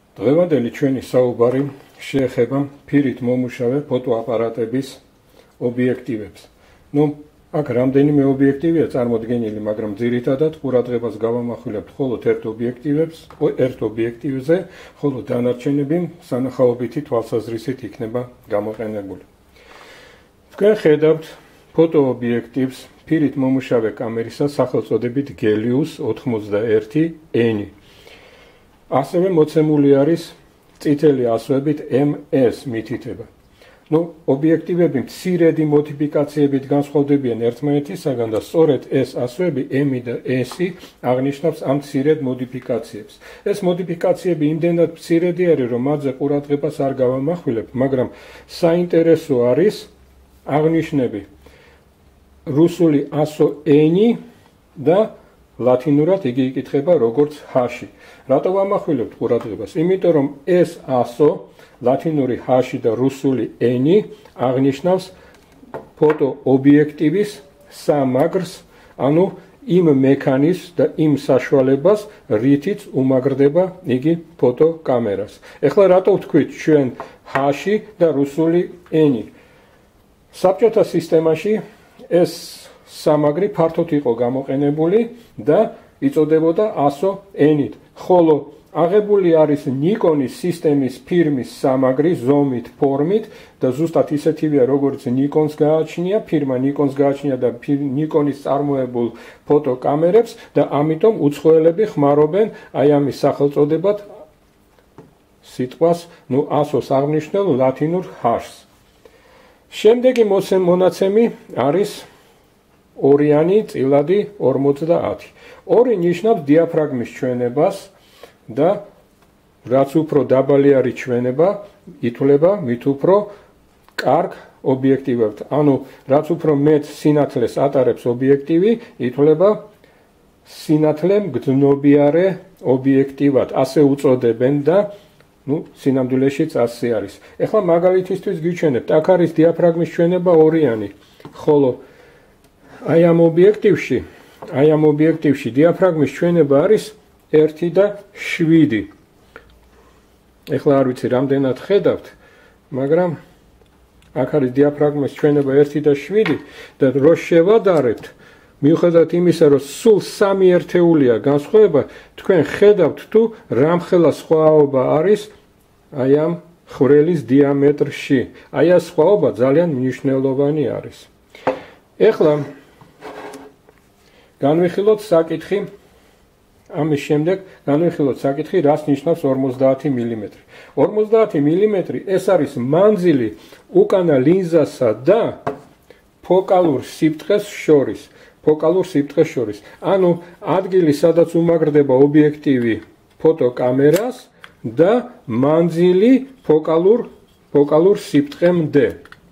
დღევანდელი ჩვენი საუბარი შეეხება ფირით მომუშავე ფოტოაპარატების ობიექტივებს. აქ რამდენიმე ობიექტივია წარმოდგენილი, მაგრამ ძირითადად ყურადღებას გავამახვილებთ მხოლოდ ერთ ობიექტივზე, ხოლო დანარჩენები სანახაობითი თვალსაზრისით იქნება გამოყენებული. თქვენ ხედავთ ფოტოობიექტივს ფირით მომუშავე კამერისას სახელწოდებით Gelius 81N. ასევე მოცემული არის წითელი ასოებით MS მითითება. ობიექტივები მცირედი მოდიფიკაციებით განსხვავდებიან ერთმანეთისაგან და სწორედ ეს ასოები M და S აღნიშნავს ამ მცირედ მოდიფიკაციებს. ეს მოდიფიკაციები იმდენად მცირედი არის, რომ მათზე ყურადღებას არ გავამახვილებთ, მაგრამ საინტერესო არის აღნიშნები რუსული ასო N და ლათინურად იგი იკითხება როგორც H. რატო ვამახვილებთ ყურადღებას? იმიტომ რომ ეს ასო ლათინური H და რუსული N აღნიშნავს ფოტოობიექტივის სამაგრს, ანუ იმ მექანიზმს და იმ საშუალებას, რითიც უმაგრდება იგი ფოტოკამერას. ეხლა რატო ვთქვით ჩვენ H და რუსული N? საბჭოთა სისტემაში ეს სამაგრი ფართოდ იყო გამოყენებული და იწოდებოდა ასო N-ით, ხოლო აღებული არის Nikonis სისტემის ფირმის სამაგრი ზომით, ფორმით და ზუსტად ისეთივეა, როგორც Nikons გააჩნია, ფირმა Nikons გააჩნია და Nikonis წარმოებულ ფოტოკამერებს და ამიტომ უცხოელები ხმარობენ აი ამის სახელწოდებად სიტყვას, ასოს აღნიშნულ ლათინურ H-ს. შემდეგი მონაცემი არის ორიანი წილადი 50. ორი ნიშნავს დიაფრაგმის ჩვენებას და რაც უფრო დაბალი არის ჩვენება, ითვლება მით უფრო კარგ ობიექტივად. ანუ რაც უფრო მეტ სინათლეს ატარებს ობიექტივი, ითვლება სინათლე მგრძნობიარე ობიექტივად. ასე უწოდებენ და სინამდვილეშიც ასე არის. ეხლა მაგალითისთვის გიჩვენებთ, აქ არის დიაფრაგმის ჩვენება ორიანი, ხოლო აი ამ ობიექტივში დიაფრაგმის ჩვენება არის 1 და 7. ეხლა არ ვიცი რამდენად ხედავთ, მაგრამ აქ არის დიაფრაგმის ჩვენება 1 და 7 და რო შევადარებთ, მიუხედავად იმისა, რომ სულ 3 ერთეულია განსხვავება, თქვენ ხედავთ თუ რამხელა სხვაობა არის აი ამ ხვრელის დიამეტრში. აი ეს სხვაობა ძალიან მნიშვნელოვანი არის. ეხლა განვიხილოთ საკითხი, ამის შემდეგ განვიხილოთ საკითხი, რას ნიშნავს 50 მმ. 50 მმ ეს არის მანძილი უკანა ლინზასა და ფოკალურ სიბრტყეს შორის. ანუ ადგილი, სადაც უმაგრდება ობიექტივი ფოტოკამერას და მანძილი ფოკალურ სიბრტყემდე.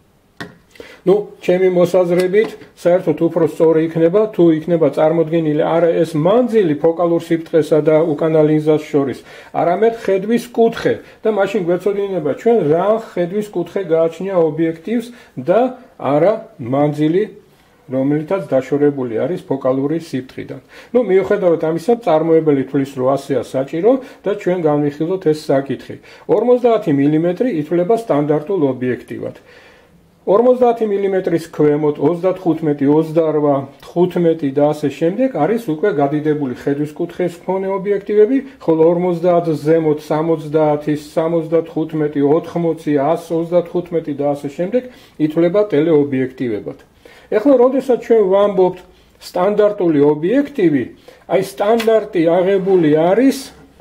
ჩემი მოსაზრებით, საერთოდ უფრო სწორი იქნება, თუ იქნება წარმოდგენილი არა ეს მანძილი ფოკალურ სიბრტყესა და უკანა ლინზას შორის, არამედ ხედვის კუთხე და მაშინ გვეცოდინება ჩვენ რა ხედვის კუთხე გააჩნია ობიექტივს და არა მანძილი, რომელიცაც დაშორებული არის ფოკალური სიბრტყიდან. მიუხედავად ამისა, წარმოებელი თვლის, რომ ასეა საჭირო და ჩვენ განვიხილოთ ეს საკითხი. 50 მმ ითვლება სტანდარტულ ობიექტივად. 50 მმ-ის ქვემოთ 35, 28, 15 და ასე შემდეგ არის უკვე გადიდებული ხედვის კუთხის მქონე ობიექტივები, ხოლო 50 ზემოთ 70, 75, 80, 135 და ასე შემდეგ ითვლება ტელეობიექტივებად. ეხლა როდესაც ჩვენ ვამბობთ სტანდარტული ობიექტივი, აი სტანდარტი აღებული არის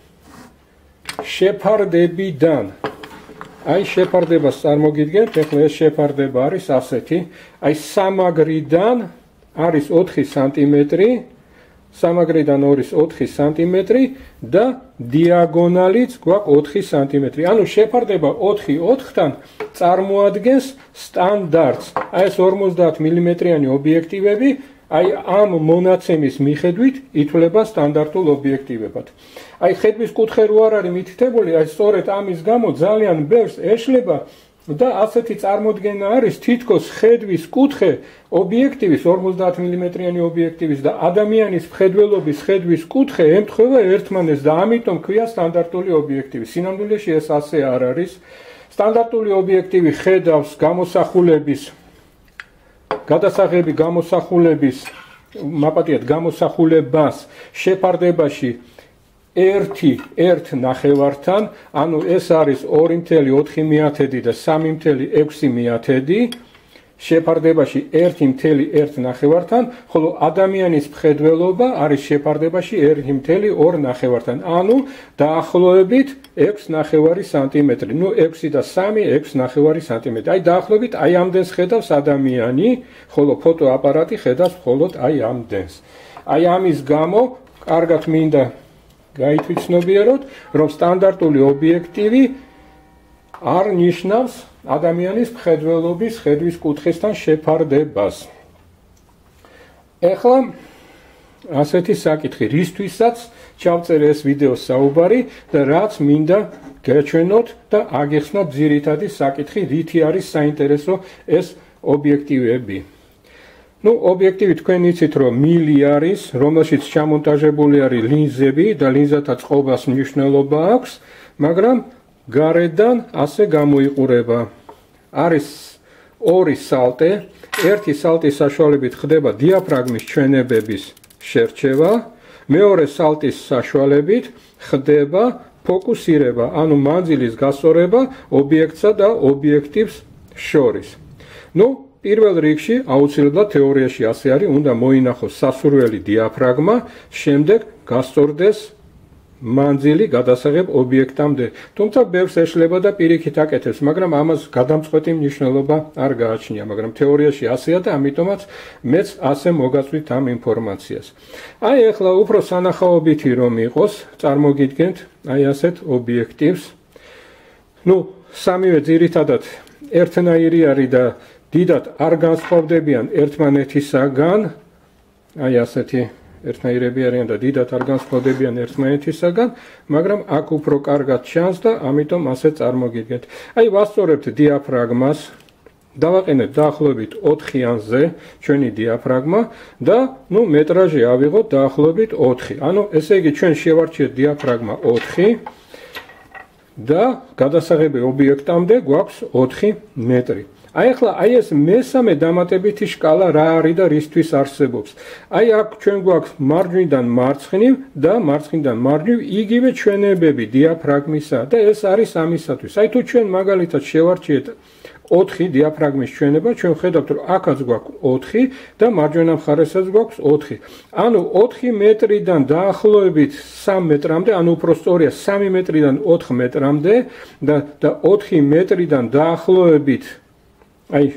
შეფარდებიდან. აი შეფარდებას წარმოგიდგენთ, ეხლა ეს შეფარდება არის ასეთი, აი სამაგრიდან არის 4 სანტიმეტრი, სამაგრიდან არის 4 სანტიმეტრი და დიაგონალიც გვაქვს 4 სანტიმეტრი. ანუ შეფარდება 4-4-თან წარმოადგენს სტანდარტს. აი ეს 50 მმ-იანი ობიექტივები აი ამ მონაცემის მიხედვით ითვლება სტანდარტულ ობიექტივებად. აი ხედვის კუთხე რო არ არის მითითებული, აი სწორედ ამის გამო ძალიან ბევრს ეშლება და ასეთი წარმოდგენა არის თითქოს ხედვის კუთხე ობიექტივის 50 მმ-იანი ობიექტივის და ადამიანის მხედველობის ხედვის კუთხე ემთხვევა ერთმანეთს და ამიტომ ქვია სტანდარტული ობიექტივი. სინამდვილეში ეს ასე არ არის. სტანდარტული ობიექტივი ხედავს გამოსახულების გადასაღები გამოსახულების მაპატიეთ გამოსახულებას შეფარდებაში 1 ნახევართან, ანუ ეს არის 2.4 და 3.6 შეფარდებაში 1.1 ნახევართან, ხოლო ადამიანის მხედველობა არის შეფარდებაში 1.2 ნახევართან, ანუ დაახლოებით 6 ნახევარი სანტიმეტრი. ნუ 6 და 3, 6 ნახევარი სანტიმეტრი. აი დაახლოებით აი ამდენს ხედავს ადამიანი, ხოლო ფოტოაპარატი ხედავს მხოლოდ აი ამდენს. აი ამის გამო კარგად მინდა გაითვითცნობიეროთ, რომ სტანდარტული ობიექტივი არ ნიშნავს ადამიანის მხედველობის ხედვის კუთხესთან შეფარდებას. ეხლა ასეთი საკითხი, რისთვისაც ჩავწერე ეს ვიდეო საუბარი და რაც მინდა გაჩვენოთ და აგეხსნათ ძირითადი საკითხი, რითი არის საინტერესო ეს ობიექტივები. ნუ ობიექტივი თქვენ იცით, რომ მილი არის, რომელშიც ჩამონტაჟებული არის ლინზები და ლინზათა წყობას მნიშვნელობა აქვს, მაგრამ გარედან ასე გამოიყურება. არის ორი სალტე, ერთი სალტის საშუალებით ხდება დიაფრაგმის ჩვენებების შერჩევა, მეორე სალტის საშუალებით ხდება ფოკუსირება, ანუ მანძილის გასწორება ობიექტსა და ობიექტივს შორის. ნუ პირველ რიგში აუცილებლად თეორიაში ასე არის, უნდა მოინახოს სასურველი დიაფრაგმა, შემდეგ გასწორდეს მანძილი გადასაღებ ობიექტამდე. თუმცა ბევრს ეშლება და პირიქით აკეთებს, მაგრამ ამას გადამწყვეტი მნიშვნელობა არ გააჩნია, მაგრამ თეორიაში ასეა და ამიტომაც მეც ასე მოგაწვით ამ ინფორმაციას. აი ახლა უფრო სანახაობითი რომ იყოს, წარმოგიდგენთ აი ასეთ ობიექტივს. ნუ სამივე ძირითადად ერთნაირი არის და დიდად არ განსხვავდებიან ერთმანეთისაგან, აი ასეთი ერთნაირები არიან და დიდად არ განსხვავდებიან ერთმანეთისაგან, მაგრამ აქ უფრო კარგად ჩანს და ამიტომ ასე წარმოგიდგენთ. აი ვასწორებთ დიაფრაგმას, დავაყენეთ დაახლოებით 4-იანზე ჩვენი დიაფრაგმა და ნუ მეტრაჟი ავიღოთ დაახლოებით 4. ანუ ესე იგი ჩვენ შევარჩიეთ დიაფრაგმა 4 და გადასაღები ობიექტამდე გვაქვს 4 მეტრი. აი ახლა აი ეს მესამე დამატებითი შკალა რა არის და რისთვის არსებობს. აი აქ ჩვენ გვაქვს მარჯვნიდან მარცხნივ და მარცხნიდან მარჯვნივ იგივე ჩვენებები დიაფრაგმისა და ეს არის ამისათვის. აი თუ ჩვენ მაგალითად შევარჩიეთ 4 დიაფრაგმის ჩვენება, ჩვენ ხედავთ რომ აქაც გვაქვს 4 და მარჯვენა მხარესაც გვაქვს 4. ანუ 4 მეტრიდან დაახლოებით 3 მეტრამდე, ანუ უფრო სწორია 3 მეტრიდან 4 მეტრამდე და 4 მეტრიდან დაახლოებით აი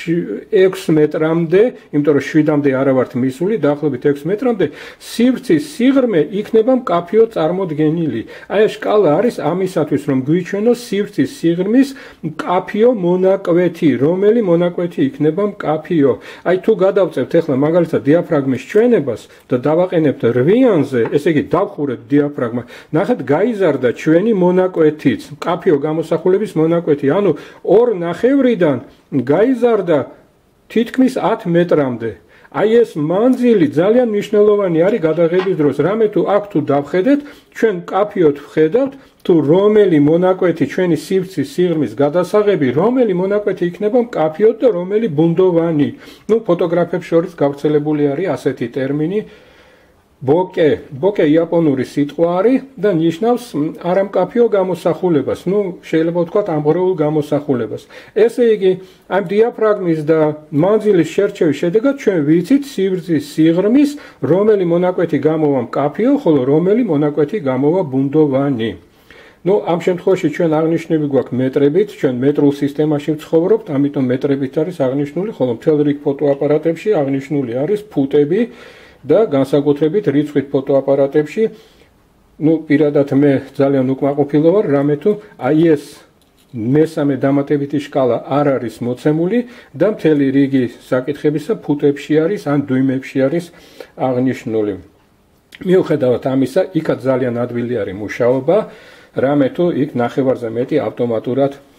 6 მეტრამდე, იმიტომ რომ 7-მდე არა ვართ მისული, დაახლოებით 6 მეტრამდე სივრცის სიღრმე იქნება მკაფიო წარმოდგენილი. აი ეს შკალა არის ამისათვის, რომ გვიჩვენოს სივრცის სიღრმის მკაფიო მონაკვეთი, რომელი მონაკვეთი იქნება მკაფიო. აი თუ გადავწევთ ახლა მაგალითად დიაფრაგმის ჩვენებას და დავაყენებთ 8-იანზე, ესე იგი დავხურეთ დიაფრაგმა, ნახეთ გაიზარდა ჩვენი მონაკვეთიც, მკაფიო გამოსახულების მონაკვეთი, ანუ 2.5-დან გაიზარდა თითქმის 10 მეტრამდე. აი ეს მანძილი ძალიან მნიშვნელოვანი არის გადაღების დროს. რამე თუ აქ თუ დავხედეთ, ჩვენ მკაფიოდ ვხედავთ თუ რომელი მონაკვეთი ჩვენი სივრცის სიღრმის გადასაღები, რომელი მონაკვეთი იქნება მკაფიოდ და რომელი ბუნდოვანი. ნუ ფოტოგრაფებს შორის გავრცელებული არის ასეთი ტერმინი ბოკე იაპონური სიტყვა არის და ნიშნავს არამკაფიო გამოსახულებას, ნუ შეიძლება ვთქვათ ამღვრეულ გამოსახულებას. ესე იგი, ამ დიაფრაგმის და მანძილის შერჩევის შედეგად ჩვენ ვიცით სივრცის სიღრმის, რომელი მონაკვეთი გამოვა მკაფიო, ხოლო რომელი მონაკვეთი გამოვა ბუნდოვანი. ნუ ამ შემთხვევაში ჩვენ აღნიშნები გვაქვს მეტრებით, ჩვენ მეტრულ სისტემაში ვცხოვრობთ, ამიტომ მეტრებით არის აღნიშნული, ხოლო მთელ რიგ ფოტოაპარატებში აღნიშნული არის ფუტები. და განსაკუთრებით რიცხვით ფოტოაპარატებში, ნუ პირადად მე ძალიან უკმაყოფილო ვარ, რამე თუ აი ეს მესამე დამატებითი შკალა არ არის მოცემული და მთელი რიგი საკითხებისა ფუტებში არის ან დუიმებში არის აღნიშნული. მიუხედავად ამისა, იქაც ძალიან ადვილი არის მუშაობა, რამე თუ იქ ნახევარზე მეტი ავტომატურად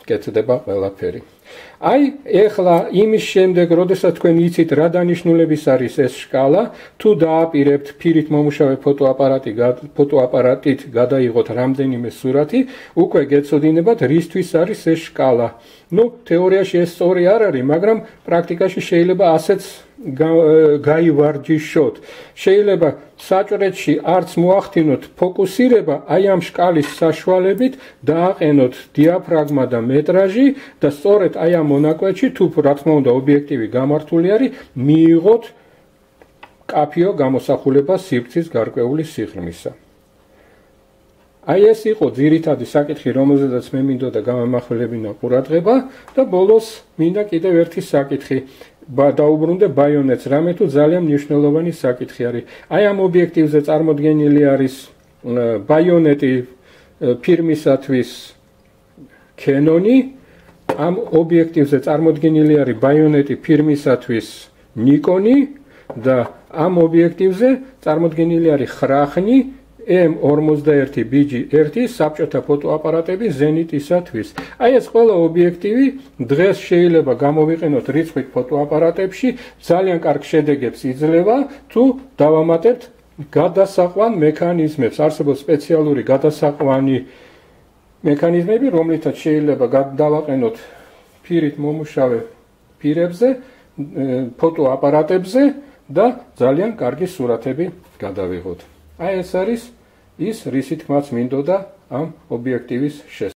კეთდება ყველაფერი. Აი, ეხლა იმის შემდეგ, როდესაც თქვენ იცით რა დანიშნულების არის ეს სკალა, თუ დააპირებთ ფირით მომუშავე ფოტოაპარატით გადაიღოთ რამდენიმე სურათი, უკვე გეცოდინებათ რისთვის არის ეს სკალა. ნუ, თეორიაში ეს სწორი არ არის, მაგრამ პრაქტიკაში შეიძლება ასეც გაივარჯიშოთ. შეიძლება საჭრეთში არც მოახდინოთ ფოკუსირება, აი ამ სკალის საშუალებით დააყენოთ დიაფრაგმა და მეტრაჟი და სწორედ აი ამ მონაკვეთში, თუ რა თქმა უნდა ობიექტივი გამართული არის, მიიღოთ კაფეო გამოსახულება სივრცის გარკვეული სიღრმისა. აი ეს იყო ძირითადი საკითხი, რომელზედაც მე მინდოდა გამამახვილებინა ყურადღება და ბოლოს მინდა კიდევ ერთი საკითხი დაუბრუნდე ბაიონეტს, რამე თუ ძალიან მნიშვნელოვანი საკითხი არის. აი ამ ობიექტივზე წარმოდგენილი არის ბაიონეტი ფირმისათვის Canon-ი, ამ ობიექტივზე წარმოდგენილი არის ბაიონეტი ფირმისათვის Nikon-ი და ამ ობიექტივზე წარმოდგენილი არის ხრახნი M41 BG1 საბჭოთა ფოტოაპარატები ზენიტისათვის. აი ეს ყველა ობიექტივი დღეს შეიძლება გამოვიყენოთ რიცხვით ფოტოაპარატებში, ძალიან კარგ შედეგებს იძლევა, თუ დავამატებთ გადასაყვან მექანიზმებს. არსებობს სპეციალური გადასაყვანი მექანიზმები, რომლითაც შეიძლება დავაყენოთ ფირით მომუშავე ფირებზე, ფოტოაპარატებზე და ძალიან კარგი სურათები გადავიღოთ. აი ეს არის ის, რისი თქმაც მინდოდა ამ ობიექტივის შესახებ.